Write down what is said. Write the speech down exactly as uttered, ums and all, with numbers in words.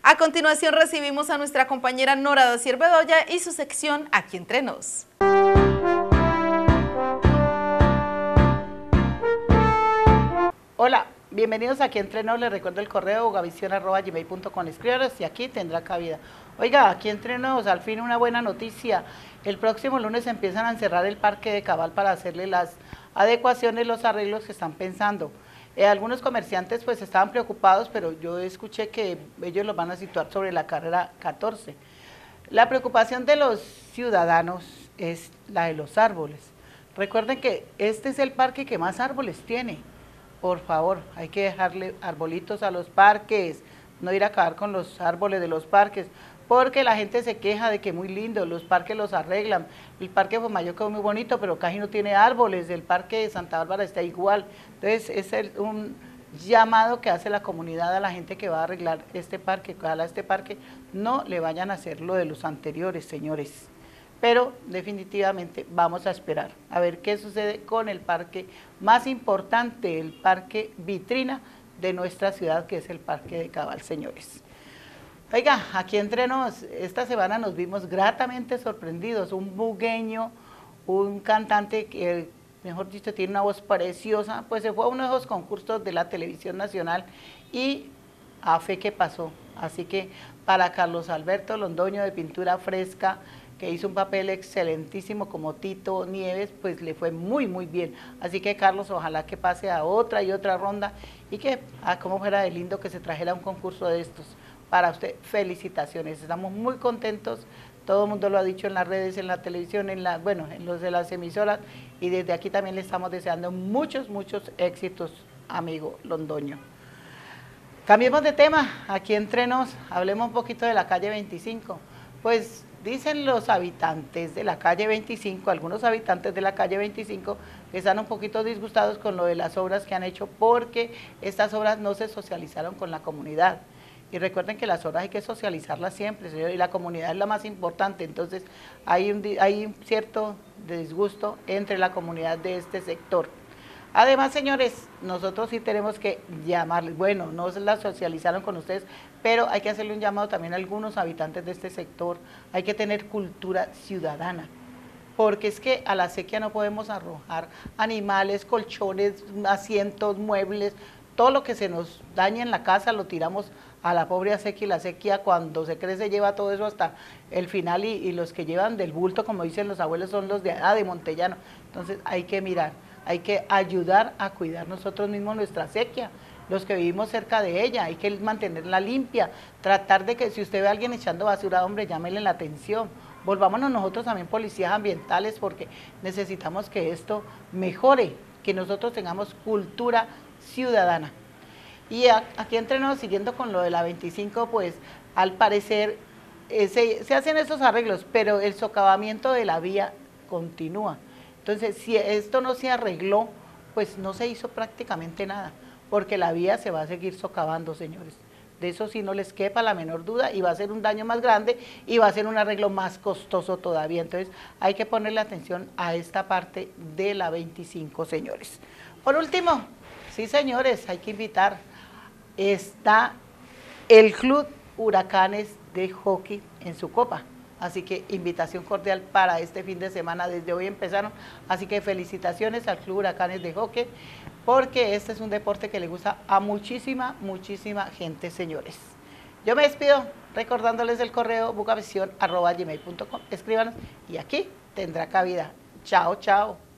A continuación recibimos a nuestra compañera Nora Dosier Bedoya y su sección Aquí Entre Nos. Hola, bienvenidos a Aquí Entre Nos. Les recuerdo el correo bogavisión arroba gmail punto com. Escríbanos y aquí tendrá cabida. Oiga, Aquí Entre Nos, al fin una buena noticia. El próximo lunes empiezan a encerrar el parque de Cabal para hacerle las adecuaciones, los arreglos que están pensando. Eh, algunos comerciantes pues estaban preocupados, pero yo escuché que ellos los van a situar sobre la carrera catorce. La preocupación de los ciudadanos es la de los árboles. Recuerden que este es el parque que más árboles tiene. Por favor, hay que dejarle arbolitos a los parques, no ir a acabar con los árboles de los parques, porque la gente se queja de que muy lindo, los parques los arreglan. El parque de Fomayo quedó muy bonito, pero casi no tiene árboles, el parque de Santa Bárbara está igual. Entonces, es el, un llamado que hace la comunidad a la gente que va a arreglar este parque, que ojalá este parque no le vayan a hacer lo de los anteriores, señores. Pero definitivamente vamos a esperar a ver qué sucede con el parque más importante, el parque vitrina de nuestra ciudad, que es el Parque de Cabal, señores. Oiga, Aquí Entre Nos, esta semana nos vimos gratamente sorprendidos, un bugueño, un cantante que, mejor dicho, tiene una voz preciosa, pues se fue a uno de esos concursos de la televisión nacional y a fe que pasó. Así que para Carlos Alberto Londoño de Pintura Fresca, que hizo un papel excelentísimo como Tito Nieves, pues le fue muy muy bien. Así que Carlos, ojalá que pase a otra y otra ronda y que, ah, como fuera de lindo que se trajera un concurso de estos. Para usted, felicitaciones, estamos muy contentos, todo el mundo lo ha dicho en las redes, en la televisión, en la, bueno, en los de las emisoras, y desde aquí también le estamos deseando muchos, muchos éxitos, amigo Londoño. Cambiemos de tema, Aquí Entre Nos, hablemos un poquito de la calle veinticinco. Pues dicen los habitantes de la calle veinticinco, algunos habitantes de la calle veinticinco, que están un poquito disgustados con lo de las obras que han hecho, porque estas obras no se socializaron con la comunidad. Y recuerden que las obras hay que socializarlas siempre, señor, y la comunidad es la más importante, entonces hay un, hay un cierto disgusto entre la comunidad de este sector. Además, señores, nosotros sí tenemos que llamarles, bueno, no se la socializaron con ustedes, pero hay que hacerle un llamado también a algunos habitantes de este sector, hay que tener cultura ciudadana, porque es que a la sequía no podemos arrojar animales, colchones, asientos, muebles, todo lo que se nos daña en la casa lo tiramos a la pobre sequía, y la sequía cuando se crece lleva todo eso hasta el final y, y los que llevan del bulto, como dicen los abuelos, son los de, ah, de Montellano. Entonces hay que mirar, hay que ayudar a cuidar nosotros mismos nuestra sequía, los que vivimos cerca de ella, hay que mantenerla limpia, tratar de que si usted ve a alguien echando basura, hombre, llámele la atención. Volvámonos nosotros también policías ambientales porque necesitamos que esto mejore, que nosotros tengamos cultura ciudadana. Y Aquí Entre Nos, siguiendo con lo de la veinticinco, pues al parecer eh, se, se hacen esos arreglos, pero el socavamiento de la vía continúa. Entonces, si esto no se arregló, pues no se hizo prácticamente nada, porque la vía se va a seguir socavando, señores. De eso sí no les quepa la menor duda, y va a ser un daño más grande y va a ser un arreglo más costoso todavía. Entonces, hay que ponerle atención a esta parte de la veinticinco, señores. Por último, sí, señores, hay que invitar, está el Club Huracanes de Hockey en su copa, así que invitación cordial para este fin de semana, desde hoy empezaron, así que felicitaciones al Club Huracanes de Hockey, porque este es un deporte que le gusta a muchísima, muchísima gente, señores. Yo me despido recordándoles el correo bogavisión arroba gmail punto com, escríbanos y aquí tendrá cabida. Chao, chao.